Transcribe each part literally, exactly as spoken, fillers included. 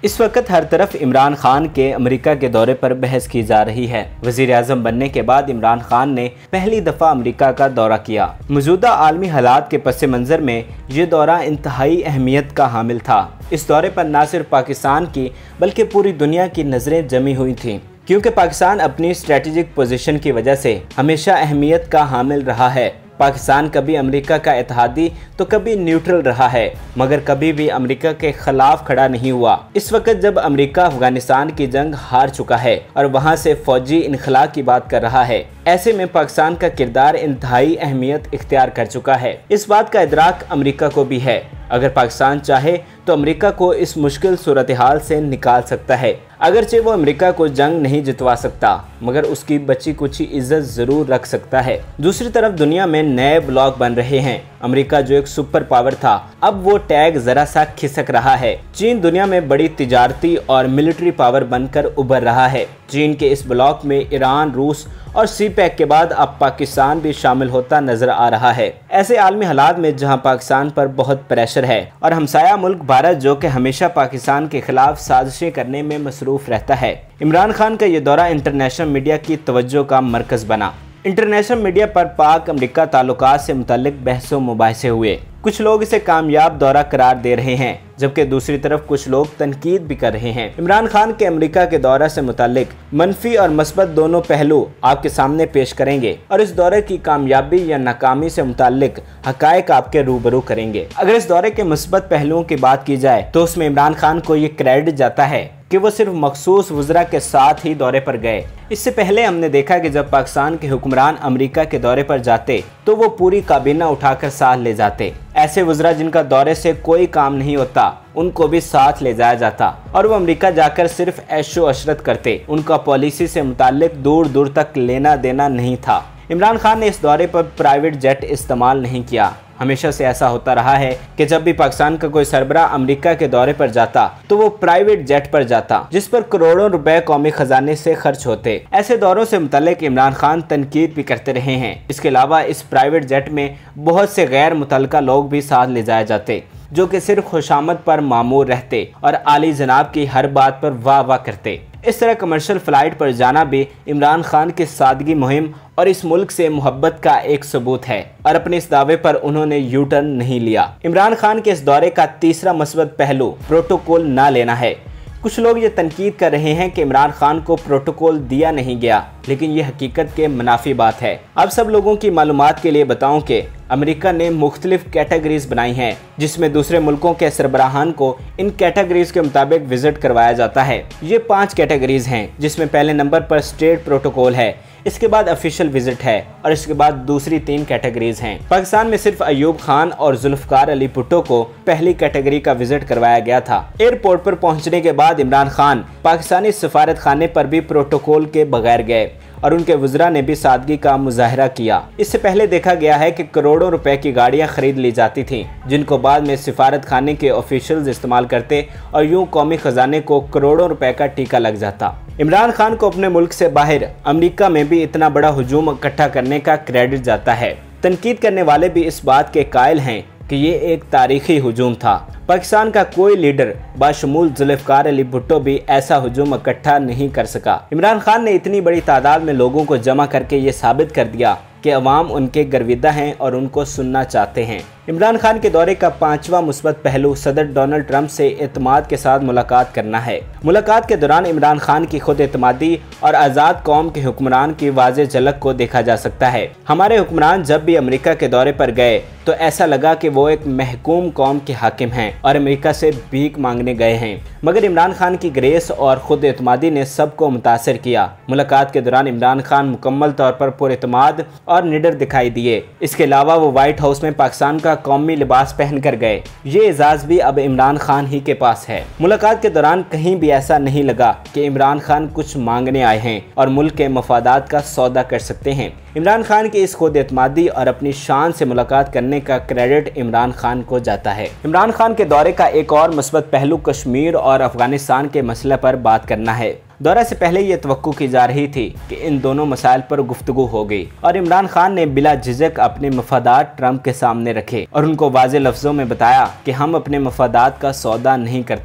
इस वक्त हर तरफ इमरान खान के अमेरिका के दौरे पर बहस की जा रही है। वजीर आज़म बनने के बाद इमरान खान ने पहली दफा अमेरिका का दौरा किया। मौजूदा आलमी हालात के पस मंज़र में ये दौरा इंतहाई अहमियत का हामिल था। इस दौरे पर न सिर्फ पाकिस्तान की बल्कि पूरी दुनिया की नज़रें जमी हुई थीं, क्योंकि पाकिस्तान अपनी स्ट्रेटेजिक पोजीशन की वजह से हमेशा अहमियत का हामिल रहा है। पाकिस्तान कभी अमेरिका का इत्तेहादी तो कभी न्यूट्रल रहा है, मगर कभी भी अमेरिका के खिलाफ खड़ा नहीं हुआ। इस वक्त जब अमेरिका अफगानिस्तान की जंग हार चुका है और वहां से फौजी इनखला की बात कर रहा है, ऐसे में पाकिस्तान का किरदार इंतहाई अहमियत इख्तियार कर चुका है। इस बात का इदराक अमेरिका को भी है। अगर पाकिस्तान चाहे तो अमेरिका को इस मुश्किल सूरत हाल से निकाल सकता है। अगरचे वो अमेरिका को जंग नहीं जितवा सकता, मगर उसकी बची कुछ इज्जत जरूर रख सकता है। दूसरी तरफ दुनिया में नए ब्लॉक बन रहे हैं। अमेरिका जो एक सुपर पावर था, अब वो टैग जरा सा खिसक रहा है। चीन दुनिया में बड़ी तिजारती और मिलिट्री पावर बनकर उभर रहा है। चीन के इस ब्लॉक में ईरान, रूस और सी पैक के बाद अब पाकिस्तान भी शामिल होता नजर आ रहा है। ऐसे आलमी हालात में जहां पाकिस्तान पर बहुत प्रेशर है और हमसाया मुल्क भारत जो कि हमेशा पाकिस्तान के खिलाफ साजिशें करने में मसरूफ रहता है, इमरान खान का ये दौरा इंटरनेशनल मीडिया की तवज्जो का मरकज बना। इंटरनेशनल मीडिया पर पाक अमेरिका ताल्लुकात से मुतल्लिक बहसों मुबाहिसे हुए। कुछ लोग इसे कामयाब दौरा करार दे रहे हैं, जबकि दूसरी तरफ कुछ लोग तनकीद भी कर रहे हैं। इमरान खान के अमेरिका के दौरा से मुतालिक मनफी और मस्बत दोनों पहलू आपके सामने पेश करेंगे और इस दौरे की कामयाबी या नाकामी से मुतालिक हकायक आपके रूबरू करेंगे। अगर इस दौरे के मस्बत पहलुओं की बात की जाए तो उसमें इमरान खान को ये क्रेडिट जाता है कि वो सिर्फ मखसूस वज़रा के साथ ही दौरे पर गए। इससे पहले हमने देखा कि जब पाकिस्तान के हुक्मरान अमेरिका के दौरे पर जाते तो वो पूरी काबीना उठाकर साथ ले जाते। ऐसे वज़रा जिनका दौरे से कोई काम नहीं होता, उनको भी साथ ले जाया जाता और वो अमेरिका जाकर सिर्फ ऐशो अशरत करते। उनका पॉलिसी से मुताल्लिक दूर दूर तक लेना देना नहीं था। इमरान खान ने इस दौरे पर प्राइवेट जेट इस्तेमाल नहीं किया। हमेशा से ऐसा होता रहा है कि जब भी पाकिस्तान का कोई सरबरा अमेरिका के दौरे पर जाता तो वो प्राइवेट जेट पर जाता, जिस पर करोड़ों रुपए कौमी खजाने से खर्च होते। ऐसे दौरों से मुतल्लिक इमरान खान तनकीद भी करते रहे हैं। इसके अलावा इस प्राइवेट जेट में बहुत से गैर मुतल्लिका लोग भी साथ ले जाए जाते, जो कि सिर्फ खुशामद पर मामूर रहते और आली जनाब की हर बात पर वाह वाह करते। इस तरह कमर्शियल फ्लाइट पर जाना भी इमरान खान की सादगी मुहिम और इस मुल्क से मोहब्बत का एक सबूत है और अपने इस दावे पर उन्होंने यू टर्न नहीं लिया। इमरान खान के इस दौरे का तीसरा मस्बत पहलू प्रोटोकॉल ना लेना है। कुछ लोग ये तनकीद कर रहे हैं कि इमरान खान को प्रोटोकॉल दिया नहीं गया, लेकिन ये हकीकत के मुनाफी बात है। अब सब लोगों की मालूमात के लिए बताऊं कि अमेरिका ने मुख्तलिफ कैटेगरीज बनाई हैं, जिसमें दूसरे मुल्कों के सरबराहान को इन कैटेगरीज के मुताबिक विजिट करवाया जाता है। ये पांच कैटेगरीज हैं, जिसमें पहले नंबर पर स्टेट प्रोटोकॉल है, इसके बाद ऑफिशियल विजिट है और इसके बाद दूसरी तीन कैटेगरीज हैं। पाकिस्तान में सिर्फ अयूब खान और जुल्फकार अली भुट्टो को पहली कैटेगरी का विजिट करवाया गया था। एयरपोर्ट पर पहुंचने के बाद इमरान खान पाकिस्तानी सफारत खाने पर भी प्रोटोकॉल के बगैर गए और उनके वज़रा ने भी सादगी का मुजाहरा किया। इससे पहले देखा गया है कि करोड़ों रुपए की गाड़ियां खरीद ली जाती थीं, जिनको बाद में सिफारत खाने के ऑफिशियल्स इस्तेमाल करते और यूं कौमी खजाने को करोड़ों रुपए का टीका लग जाता। इमरान खान को अपने मुल्क से बाहर अमेरिका में भी इतना बड़ा हुजूम इकट्ठा करने का क्रेडिट जाता है। तनकीद करने वाले भी इस बात के कायल हैं कि ये एक तारीखी हुजूम था। पाकिस्तान का कोई लीडर बाशमूल जुल्फकार अली भुट्टो भी ऐसा हुजूम इकट्ठा नहीं कर सका। इमरान खान ने इतनी बड़ी तादाद में लोगों को जमा करके ये साबित कर दिया कि अवाम उनके गर्विदा हैं और उनको सुनना चाहते हैं। इमरान खान के दौरे का पांचवा मुस्बत पहलू सदर डोनाल्ड ट्रंप से एतमाद के साथ मुलाकात करना है। मुलाकात के दौरान इमरान खान की खुद एतमादी और आज़ाद कौम के हुक्मरान की वाज़ेह झलक को देखा जा सकता है। हमारे हुक्मरान जब भी अमेरिका के दौरे पर गए तो ऐसा लगा कि वो एक महकूम कौम के हाकिम हैं और अमेरिका से भीख मांगने गए हैं, मगर इमरान खान की ग्रेस और खुद एतमादी ने सबको मुतासर किया। मुलाकात के दौरान इमरान खान मुकम्मल तौर पर पुरएतमाद और निडर दिखाई दिए। इसके अलावा वो व्हाइट हाउस में पाकिस्तान का कौमी लिबास पहन कर गए। ये एजाज भी अब इमरान खान ही के पास है। मुलाकात के दौरान कहीं भी ऐसा नहीं लगा कि इमरान खान कुछ मांगने आए हैं और मुल्क के मफादात का सौदा कर सकते हैं। इमरान खान की इस खुद एतमादी और अपनी शान से मुलाकात करने का क्रेडिट इमरान खान को जाता है। इमरान खान के दौरे का एक और मुस्बत पहलू कश्मीर और अफगानिस्तान के मसले पर बात करना है। दौरे से पहले ये तवक्को की जा रही थी कि इन दोनों मसाइल पर गुफ्तगू होगी और इमरान खान ने बिला झिझक अपने मफादात ट्रंप के सामने रखे और उनको वाज़े लफ्जों में बताया कि हम अपने मफादात का सौदा नहीं करते।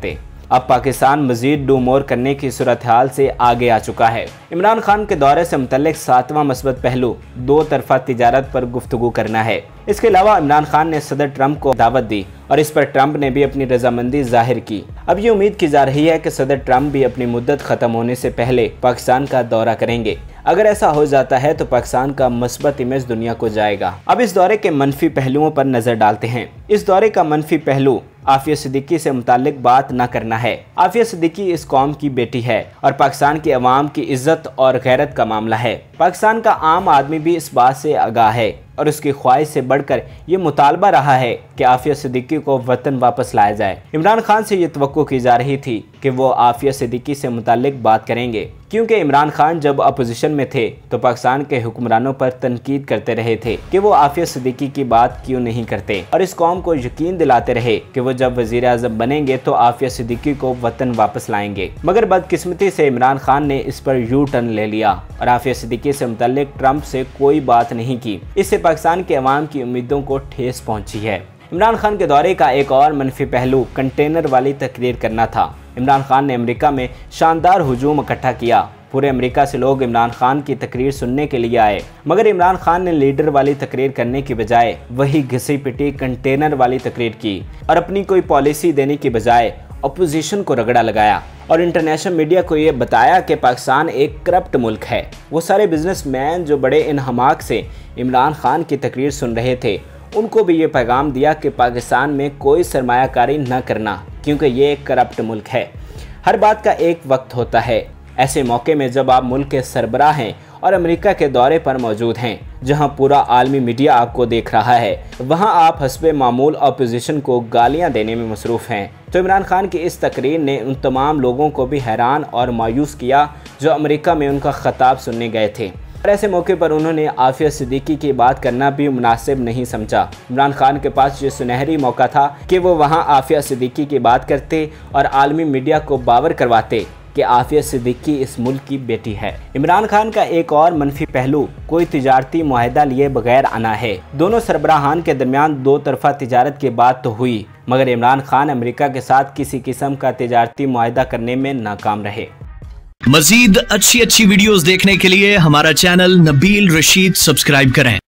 अब पाकिस्तान मजीद डू मोर करने की सूरत हाल से आगे आ चुका है। इमरान खान के दौरे से मुतल्लिक सातवां मस्बत पहलू दो तरफा तिजारत पर गुफ्तगू करना है। इसके अलावा इमरान खान ने सदर ट्रंप को दावत दी और इस पर ट्रंप ने भी अपनी रजामंदी जाहिर की। अब ये उम्मीद की जा रही है कि सदर ट्रंप भी अपनी मुद्दत खत्म होने से पहले पाकिस्तान का दौरा करेंगे। अगर ऐसा हो जाता है तो पाकिस्तान का मस्बत इमेज दुनिया को जाएगा। अब इस दौरे के मनफी पहलुओं पर नजर डालते हैं। इस दौरे का मनफी पहलू आफिया सिद्दीकी से मुतालिक बात न करना है। आफिया सिद्दीकी इस कौम की बेटी है और पाकिस्तान की अवाम की इज्जत और गैरत का मामला है। पाकिस्तान का आम आदमी भी इस बात से आगाह है और उसकी ख्वाहिश से बढ़कर ये मुतालबा रहा है कि आफिया सिद्दीकी को वतन वापस लाया जाए। इमरान खान से ये तवक्को की जा रही थी कि वो आफिया सिद्दीकी से मुतालिक बात करेंगे, क्योंकि इमरान खान जब अपोजिशन में थे तो पाकिस्तान के हुक्मरानों पर तनकीद करते रहे थे कि वो आफिया सिद्दीकी की बात क्यों नहीं करते और इस कौम को यकीन दिलाते रहे कि वो जब वजीर आज़म बनेंगे तो आफिया सिद्दीकी को वतन वापस लाएंगे। मगर बदकिस्मती से इमरान खान ने इस पर यू टर्न ले लिया और आफिया सिद्दीकी से मुतल्लिक ट्रंप से कोई बात नहीं की। इससे पाकिस्तान के अवाम की उम्मीदों को ठेस पहुंची है। इमरान खान के दौरे का एक और मनफी पहलू कंटेनर वाली तकरीर करना था। इमरान खान ने अमेरिका में शानदार हुजूम इकट्ठा किया। पूरे अमेरिका से लोग इमरान खान की तकरीर सुनने के लिए आए, मगर इमरान खान ने लीडर वाली तकरीर करने की बजाय वही घिसी पिटी कंटेनर वाली तकरीर की और अपनी कोई पॉलिसी देने की बजाय अपोजिशन को रगड़ा लगाया और इंटरनेशनल मीडिया को ये बताया कि पाकिस्तान एक करप्ट मुल्क है। वो सारे बिजनेसमैन जो बड़े इनहमाक से इमरान खान की तकरीर सुन रहे थे, उनको भी ये पैगाम दिया कि पाकिस्तान में कोई सरमायाकारी न करना, क्योंकि ये एक करप्ट मुल्क है। हर बात का एक वक्त होता है। ऐसे मौके में जब आप मुल्क के सरबराह हैं और अमेरिका के दौरे पर मौजूद हैं, जहां पूरा आलमी मीडिया आपको देख रहा है, वहां आप हस्बे मामूल अपोजिशन को गालियां देने में मसरूफ़ हैं। तो इमरान खान की इस तकरीर ने उन तमाम लोगों को भी हैरान और मायूस किया जो अमेरिका में उनका खिताब सुनने गए थे। और ऐसे मौके पर उन्होंने आफिया सिद्दीकी की बात करना भी मुनासिब नहीं समझा। इमरान खान के पास ये सुनहरी मौका था कि वो वहाँ आफिया सिद्दीकी की बात करते और आलमी मीडिया को बावर करवाते कि आफिया सिद्दीकी इस मुल्क की बेटी है। इमरान खान का एक और मनफी पहलू कोई तिजारती मुआहदा लिए बगैर आना है। दोनों सरबराहान के दरमियान दो तरफा तिजारत की बात तो हुई, मगर इमरान खान अमेरिका के साथ किसी किस्म का तिजारती मुआहदा करने में नाकाम रहे। मजीद अच्छी अच्छी वीडियोस देखने के लिए हमारा चैनल नबील रशीद सब्सक्राइब करें।